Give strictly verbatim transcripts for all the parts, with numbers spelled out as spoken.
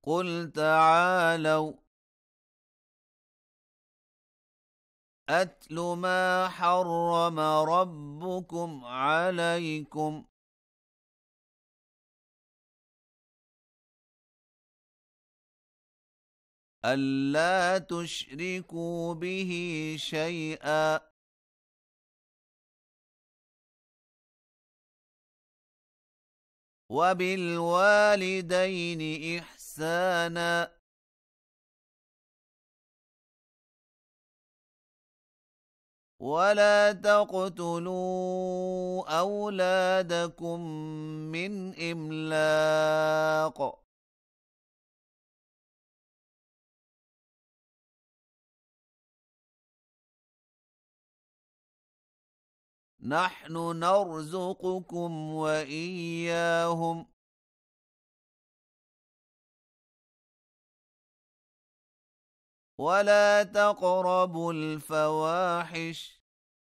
قل تعالوا أتل ما حرم ربكم عليكم ألا تشركوا به شيئا وبالوالدين إحسانا ولا تقتلوا أولادكم من إملاق نحن نرزقكم وإياهم ولا تقربوا الفواحش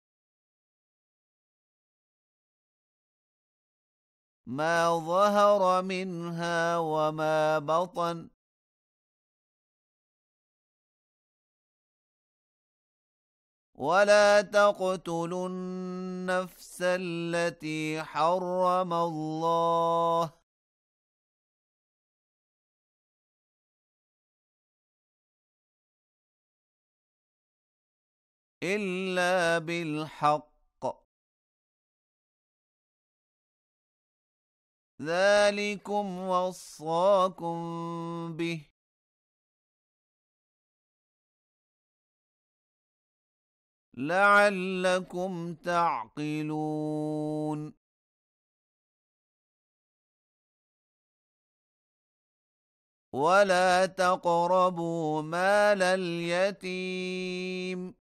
ما ظهر منها وما بطن ولا تقتلوا النفس التي حرم الله إلا بالحق ذلكم وصاكم به لعلكم تعقلون ولا تقربوا مال اليتيم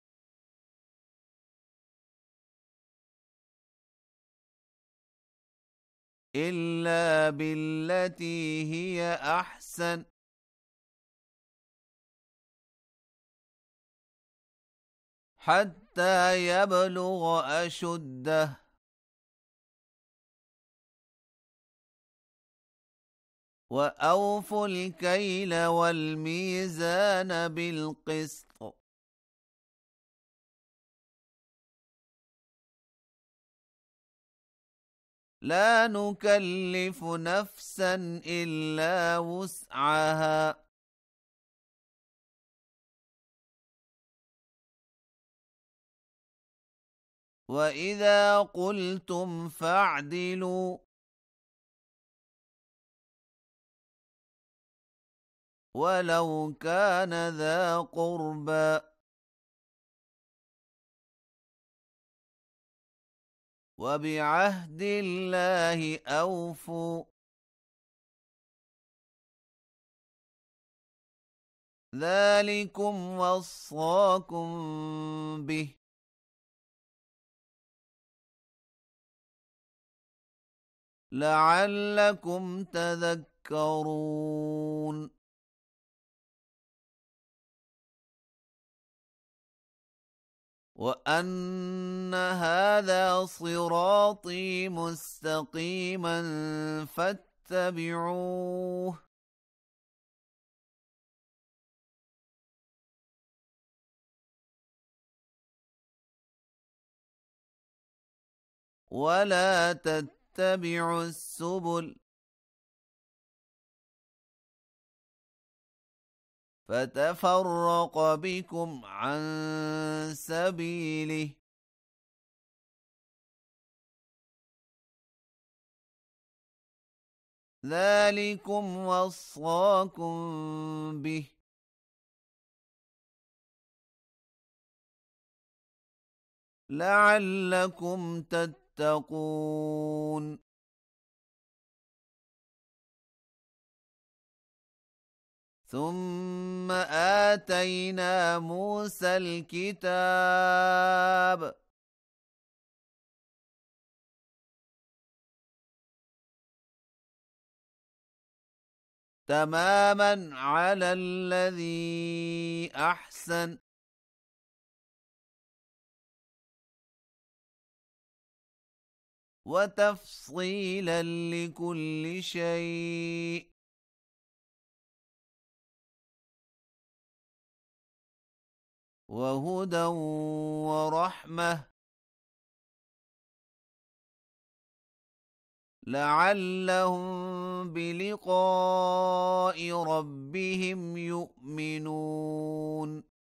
إلا بالتي هي أحسن حتى يبلغ أشده وأوفوا الكيل والميزان بالقسط لا نكلف نفسا إلا وسعها وإذا قلتم فاعدلوا ولو كان ذا قربى وبعهد الله أوفوا ذلكم وصاكم به لعلكم تذكرون وأن هذا صراطي مستقيما فاتبعوه ولا تتبعوا السبل فتفرق بكم عن سبيله ذلكم وصاكم به لعلكم تتقون ثم آتينا موسى الكتاب تماما على الذي أحسن وتفصيلا لكل شيء وهدى ورحمة لعلهم بلقاء ربهم يؤمنون.